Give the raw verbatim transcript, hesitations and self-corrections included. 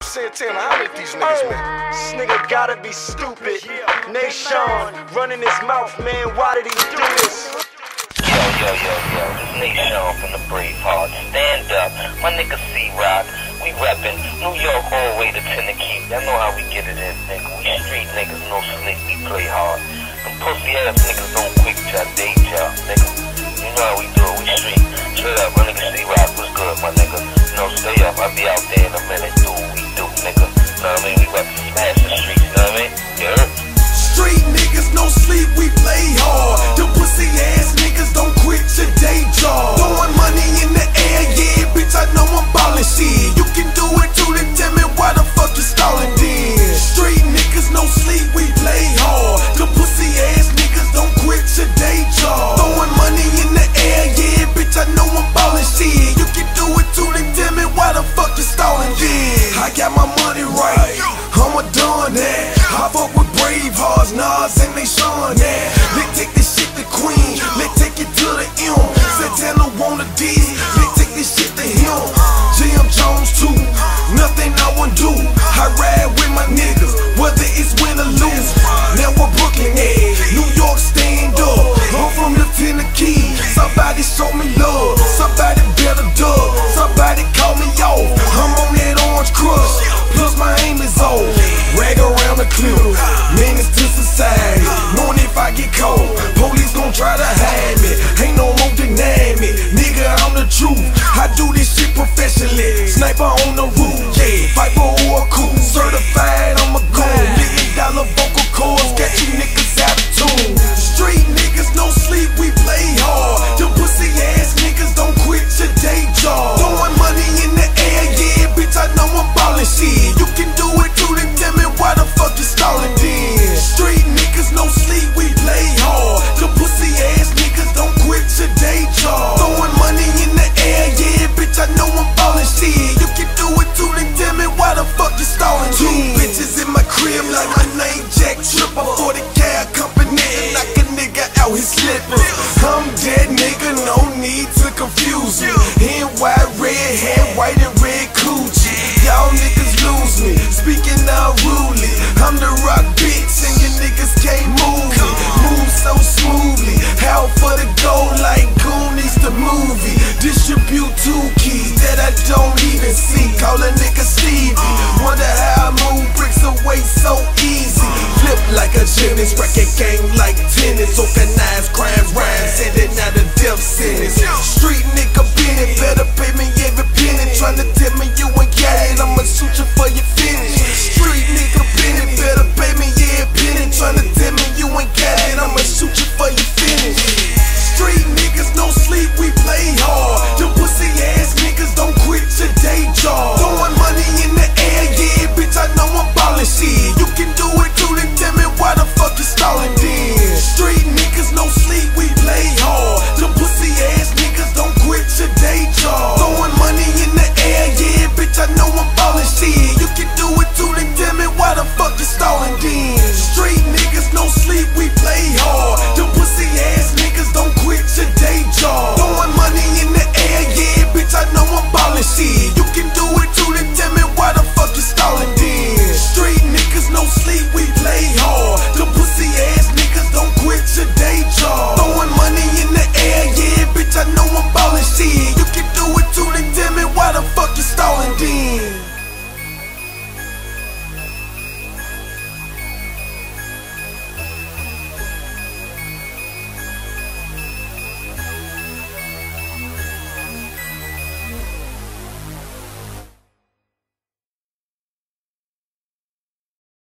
Santana, how many these niggas, man? This nigga gotta be stupid. Nashawn running his mouth, man. Why did he do this? Yo, yo, yo, yo, this Nashawn from the Braveheart. Stand up, my nigga C-Rock. We reppin' New York all the way to Tennessee. Y'all know how we get it in, nigga. We street niggas, no slick, we play hard. Them pussy ass niggas don't quit your day job, nigga. You know how we do it, we street. Straight up, my nigga C-Rock was good, my nigga. You know, stay up, I'll be out there in a minute. Do what we do, nigga. Know what I mean? We about to smash the streets, you know what I mean? Yeah. Street niggas, no sleep, we play hard. The pussy ass niggas don't quit your day job. Throwing money in the air, yeah, bitch, I know I'm ballin' shit. You can do it too, then tell me why the fuck you stallin' then. Street niggas, no sleep, we play hard. The pussy ass niggas don't quit your day job. Throwing money in the air, yeah, bitch, I know I'm ballin' shit. You can do it too, then tell me why the fuck you stallin' then. I got my money right, I'ma done that. I fuck with Bravehearts, Niggaz and Nashawn, yeah. Let's take this shit to Queen, let's take it to the M. Santana want a D, let's take this shit to him. Jim Jones too, nothing I won't do. I ride with my niggas, whether it's win or lose. Now we're Brooklyn, yeah, New York stand up. I'm from the Tennessee, somebody show me love. Somebody better dub, somebody call me off. I'm on that orange crush, plus my aim is old. Rag around the clip, menace to society. Knowing if I get caught, police gon' try to hide me. Ain't no more denying me, nigga, I'm the truth. I do this shit professionally, sniper on the roof, yeah. Viper or a coup, certified, I'm a goon. Million dollar vocal cords, got you niggas out of tune. Street niggas, no sleep, we play hard. The pussy ass niggas don't quit your day job. Throwing money in the air, yeah, bitch, I know I'm ballin' shit. You can do it too, then tell me why the fuck you stallin' then. Street niggas, no sleep, we play hard. The pussy ass niggas don't quit your day job. Throwing money in the air, yeah, bitch, I know I'm ballin' shit. You can do it too, then tell me why the fuck you stallin' then. Two bitches in my crib, like my name Jack Tripper. forty cal company, and knock a nigga out his slippers. I'm dead nigga, no need to confuse me. In white, red hair, white and red coochie. Y'all niggas lose me, speaking unruly. I'm the rock bitch and you niggas can't move me. Move so smoothly, out for the gold like Goonies the movie. Distribute two